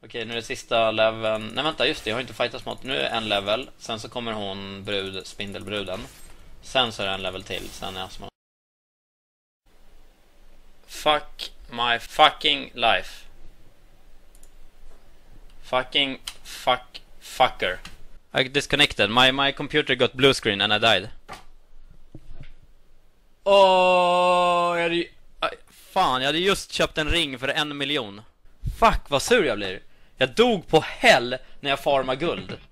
Okej, nu är det sista leveln. Nej vänta, just det, jag har inte fightats mot. Nu är det en level, sen så kommer hon spindelbruden. Sen så är det en level till, sen är jag. Fuck my fucking life. Fucker. I disconnected. My computer got blue screen and I died. Fan, jag hade just köpt en ring för 1 miljon. Fuck, vad sur jag blir. Jag dog på hell när jag farmar guld.